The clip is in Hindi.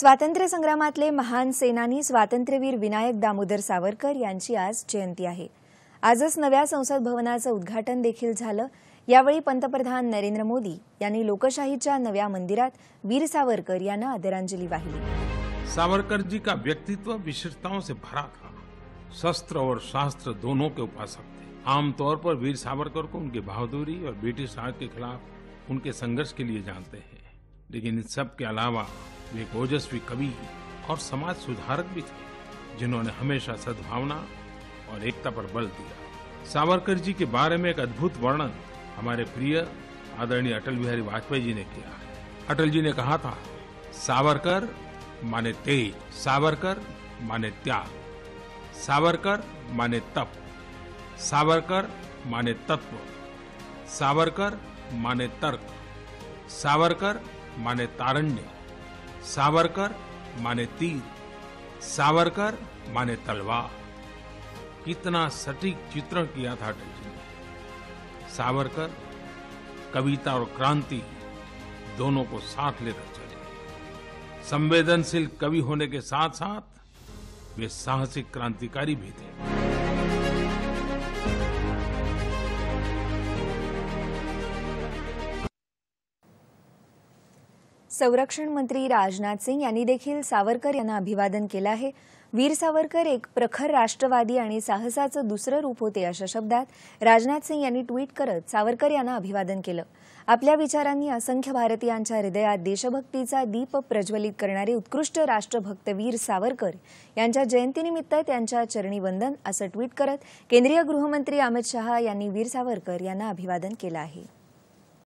स्वातंत्र्य संग्रामातले महान सेनानी स्वातंत्र्यवीर विनायक दामोदर सावरकर यांची आज जयंती आहे। आजच नव्या संसद भवनाचं उद्घाटन देखील झालं। यावेळी पंतप्रधान नरेंद्र मोदी यांनी लोकशाहीच्या नव्या मंदिरात वीर सावरकर यांना आदरांजली वाहिली। सावरकर जी का व्यक्तित्व विशेषताओं से भरा था। शस्त्र और शास्त्र दोनों के उपासक थे। आमतौर पर वीर सावरकर को उनकी बहादुरी और ब्रिटिश राज के खिलाफ उनके संघर्ष के लिए जानते हैं, लेकिन इन सब के अलावा वे एक ओजस्वी कवि और समाज सुधारक भी थे, जिन्होंने हमेशा सद्भावना और एकता पर बल दिया। सावरकर जी के बारे में एक अद्भुत वर्णन हमारे प्रिय आदरणीय अटल बिहारी वाजपेयी जी ने किया है। अटल जी ने कहा था, सावरकर माने तेज, सावरकर माने त्याग, सावरकर माने तप, सावरकर माने तत्व, सावरकर माने तर्क, सावरकर माने तारण्य, सावरकर माने तीर, सावरकर माने तलवार। कितना सटीक चित्रण किया था अटल जी ने। सावरकर कविता और क्रांति दोनों को साथ लेकर चले। संवेदनशील कवि होने के साथ साथ वे साहसिक क्रांतिकारी भी थे। संरक्षण मंत्री राजनाथ सिंह यांनी देखील सावरकर यांना अभिवादन केलं आहे। वीर सावरकर एक प्रखर राष्ट्रवादी आणि साहसाचं दुसरं रूप होते अशा शब्दात राजनाथ सिंह यांनी ट्विट करत सावरकर यांना अभिवादन केलं। आपल्या विचारांनी असंख्य भारतीयांच्या हृदयात देशभक्तीचा दीप प्रज्वलित करणारे उत्कृष्ट राष्ट्रभक्त वीर सावरकर यांच्या जयंतीनिमित्त त्यांच्या चरणी वंदन असं ट्विट करत केंद्रीय गृहमंत्री अमित शहा यांनी वीर सावरकर यांना अभिवादन केलं आहे।